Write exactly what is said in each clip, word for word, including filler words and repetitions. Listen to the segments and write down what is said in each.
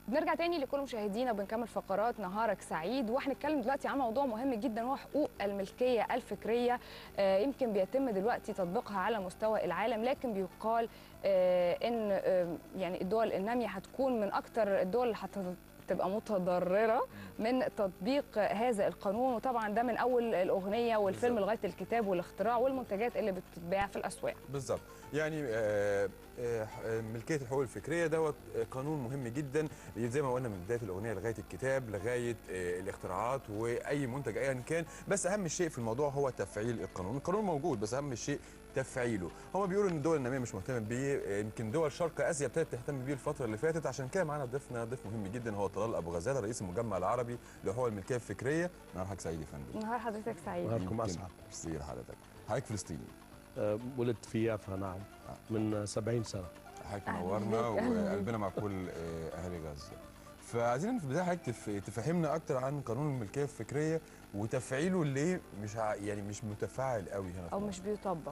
بنرجع تاني لكل مشاهدينا وبنكمل فقرات نهارك سعيد، وهنتكلم دلوقتي عن موضوع مهم جدا وهو حقوق الملكيه الفكريه. آه يمكن بيتم دلوقتي تطبيقها على مستوى العالم، لكن بيقال آه ان آه يعني الدول الناميه هتكون من اكثر الدول اللي هتبقى متضرره من تطبيق هذا القانون. وطبعا ده من اول الاغنيه والفيلم بالزبط. لغايه الكتاب والاختراع والمنتجات اللي بتتباع في الاسواق. بالظبط. يعني آه آه ملكيه الحقوق الفكريه دوت قانون مهم جدا، زي ما قلنا من بدايه الاغنيه لغايه الكتاب لغايه آه الاختراعات واي منتج ايا كان. بس اهم شيء في الموضوع هو تفعيل القانون. القانون موجود بس اهم شيء تفعيله. هم بيقولوا ان الدول الناميه مش مهتمه بيه، يمكن دول شرق اسيا ابتدت تهتم بيه الفتره اللي فاتت. عشان كده معانا ضيفنا ضيف مهم جدا هو طلال ابو غزاله رئيس المجمع العربي لحقوق الملكيه الفكريه. نهار حضرتك سعيد يا فندم. نهار حضرتك سعيد. نهاركم اسعد. ميرسي لحضرتك. حضرتك فلسطيني؟ أه ولدت في يافا نعم من سبعين سنه. حضرتك نورنا وقلبنا مع كل اهالي غزه. فعايزين في البدايه حضرتك تفهمنا اكتر عن قانون الملكيه الفكريه وتفعيله ليه مش يعني مش متفاعل قوي هنا او مش بيطبق.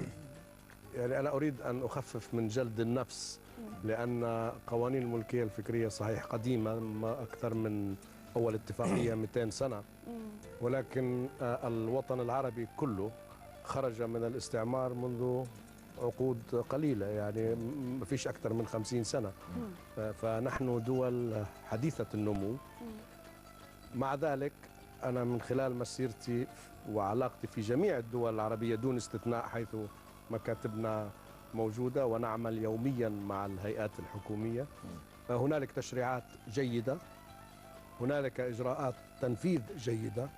يعني انا اريد ان اخفف من جلد النفس، لان قوانين الملكيه الفكريه صحيح قديمه ما اكثر من اول اتفاقيه مئتين سنه، ولكن الوطن العربي كله خرج من الاستعمار منذ عقود قليله، يعني ما فيش اكثر من خمسين سنه. فنحن دول حديثه النمو. مع ذلك انا من خلال مسيرتي وعلاقتي في جميع الدول العربيه دون استثناء، حيث مكاتبنا موجوده ونعمل يوميا مع الهيئات الحكوميه، هنالك تشريعات جيده، هنالك اجراءات تنفيذ جيده،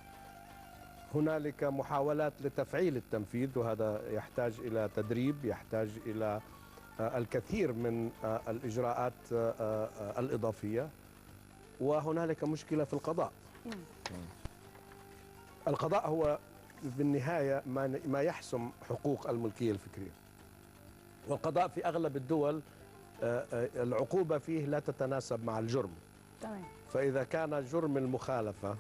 هنالك محاولات لتفعيل التنفيذ، وهذا يحتاج إلى تدريب، يحتاج إلى الكثير من الإجراءات الإضافية، وهنالك مشكلة في القضاء. القضاء هو بالنهاية ما يحسم حقوق الملكية الفكرية، والقضاء في أغلب الدول العقوبة فيه لا تتناسب مع الجرم. فإذا كان جرم المخالفة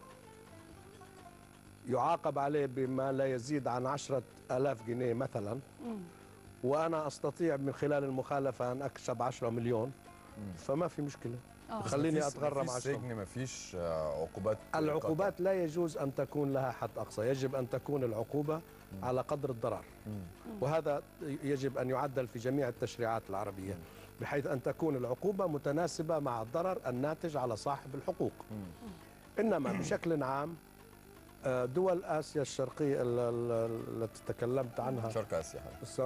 يعاقب عليه بما لا يزيد عن عشرة آلاف جنيه مثلا، مم. وأنا أستطيع من خلال المخالفة أن أكسب عشرة مليون، مم. فما في مشكلة. أوه. خليني أتغرم عشرة. سجن ما فيش عقوبات. العقوبات قطع. لا يجوز أن تكون لها حد أقصى، يجب أن تكون العقوبة مم. على قدر الضرر، مم. وهذا يجب أن يعدل في جميع التشريعات العربية، مم. بحيث أن تكون العقوبة متناسبة مع الضرر الناتج على صاحب الحقوق. مم. إنما بشكل عام دول آسيا الشرقية التي تكلمت عنها، شرق آسيا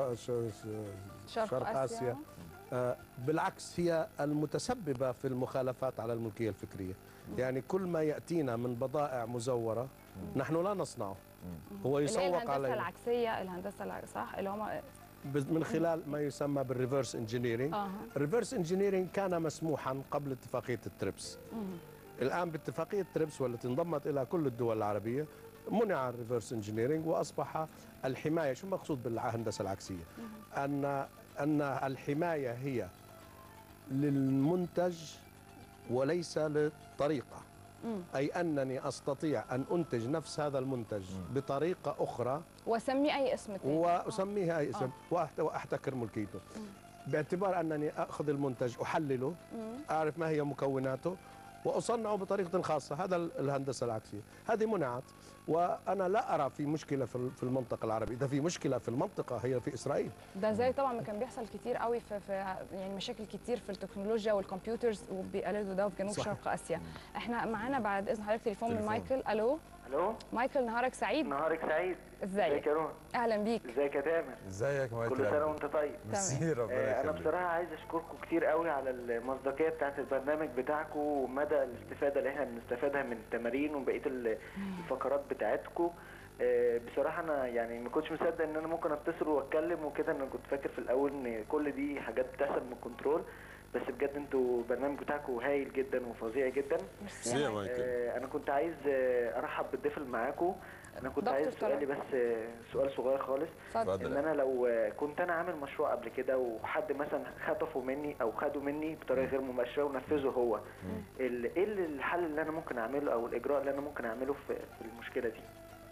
شرق, شرق آسيا بالعكس هي المتسببة في المخالفات على الملكية الفكرية. يعني كل ما يأتينا من بضائع مزورة نحن لا نصنعه، هو يسوق عليه. الهندسة العكسية، الهندسة العكسية صح، اللي هم من خلال ما يسمى بالريفرس انجينيرينج. الريفرس انجينيرينج كان مسموحا قبل اتفاقية التريبس. الآن باتفاقية تريبس والتي انضمت إلى كل الدول العربية منع الريفرس انجينيرينج، وأصبح الحماية، شو مقصود بالهندسة العكسية؟ أن أن الحماية هي للمنتج وليس للطريقة، أي أنني أستطيع أن أنتج نفس هذا المنتج بطريقة أخرى وأسميه أي اسم ثاني، وأسميه أي اسم وأحتكر ملكيته، باعتبار أنني أخذ المنتج أحلله، أعرف ما هي مكوناته وأصنعه بطريقة خاصة. هذا الهندسة العكسية، هذه منعت. وأنا لا أرى في مشكلة في المنطقة العربية، إذا في مشكلة في المنطقة هي في إسرائيل. ده زي طبعا ما كان بيحصل كتير قوي في, في يعني مشاكل كتير في التكنولوجيا والكمبيوترز وبيقلدوا ده في جنوب صحيح. شرق آسيا. احنا معانا بعد إذن حضرتك تليفون من مايكل. ألو الو مايكل، نهارك سعيد. نهارك سعيد. ازيك يا روح؟ اهلا بيك. ازيك يا تامر؟ ازيك يا مايكل؟ كل سنه وانت طيب. ميرسي ربنا يخليك. انا بصراحه عايز اشكركم كتير قوي على المصداقيه بتاعه البرنامج بتاعكم ومدى الاستفاده اللي احنا بنستفادها من التمارين وبقيه الفقرات بتاعتكم. بصراحه انا يعني ما كنتش مصدق ان انا ممكن اتصل واتكلم وكده. انا كنت فاكر في الاول ان كل دي حاجات بتحصل من الكنترول، بس بجد انتوا البرنامج بتاعكم هايل جدا وفظيع جدا. ميرسي يا مايكل. انا كنت عايز ارحب بالضيف اللي معاكم. انا كنت عايز سؤالي بس سؤال صغير خالص، فضل. ان انا لو كنت انا عامل مشروع قبل كده وحد مثلا خطفه مني او خده مني بطريقه غير مباشره ونفذه هو، ايه الحل اللي انا ممكن اعمله او الاجراء اللي انا ممكن اعمله في المشكله دي؟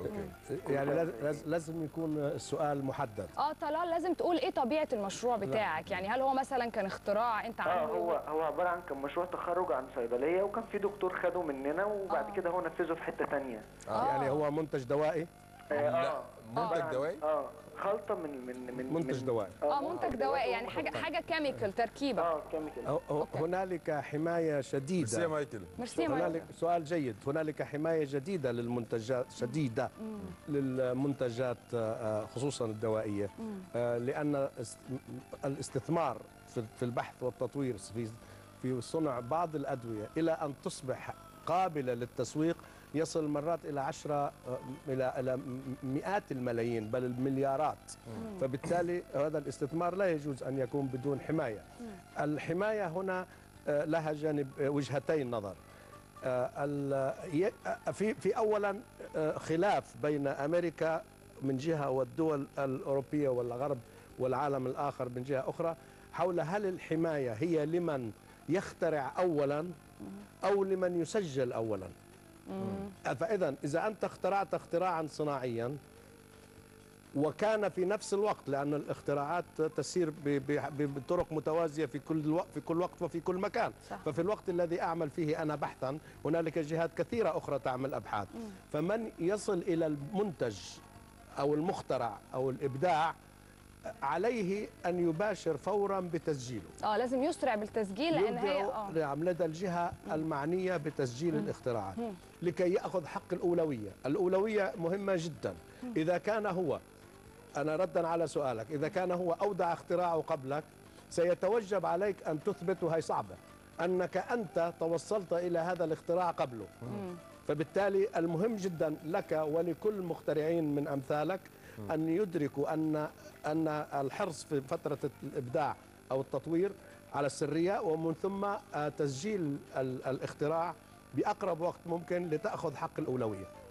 اوكي. يعني لاز- لازم يكون السؤال محدد. اه طلال لازم تقول ايه طبيعه المشروع بتاعك، يعني هل هو مثلا كان اختراع انت اه عامله؟ هو هو عباره عن كان مشروع تخرج عن صيدليه، وكان في دكتور خده مننا وبعد آه. كده هو نفذه في حته ثانيه. آه. يعني هو منتج دوائي. لا، منتج عن- دوائي؟ اه خلطه من من من منتج من- دوائي. اه منتج دوائي، يعني وهم حاجه دكتور. حاجه كيميكال تركيبه. اه كيميكال. هو- هو- هنالك حماية ميرسي يا شديدة. مايكل. ميرسي يا هنالك مايكل. سؤال جيد. هنالك حماية جديدة للمنتجات شديدة للمنتجات آه، خصوصا الدوائية، آه، لأن است- الاستثمار في في البحث والتطوير في في صنع بعض الأدوية إلى أن تصبح قابلة للتسويق يصل مرات إلى عشرة آه، إلى إلى مئات الملايين بل المليارات. فبالتالي هذا الاستثمار لا يجوز أن يكون بدون حماية. الحماية هنا آه، لها جانب آه، وجهتين نظر. آه، ال- ي- آه، في في اولا آه، خلاف بين امريكا من جهه والدول الاوروبيه والغرب والعالم الاخر من جهه اخرى حول هل الحمايه هي لمن يخترع اولا او لمن يسجل اولا. فاذا اذا انت اخترعت اختراعا صناعيا وكان في نفس الوقت، لأن الاختراعات تسير ب- ب- بطرق متوازية في كل الوقت في كل وقت وفي كل مكان. صح. ففي الوقت الذي أعمل فيه أنا بحثا هنالك جهات كثيرة أخرى تعمل أبحاث. فمن يصل إلى المنتج أو المخترع أو الإبداع عليه أن يباشر فورا بتسجيله. اه لازم يسرع بالتسجيل لان هي يبدأ اه نعم لدى الجهة المعنية بتسجيل الاختراعات لكي يأخذ حق الأولوية. الأولوية مهمة جدا. إذا كان هو، أنا ردا على سؤالك، إذا كان هو أودع اختراعه قبلك سيتوجب عليك أن تثبت، وهي صعبة، أنك أنت توصلت إلى هذا الاختراع قبله. فبالتالي المهم جدا لك ولكل المخترعين من أمثالك أن يدركوا أن أن الحرص في فترة الإبداع أو التطوير على السرية، ومن ثم آه، تسجيل ال- الاختراع بأقرب وقت ممكن لتأخذ حق الأولوية.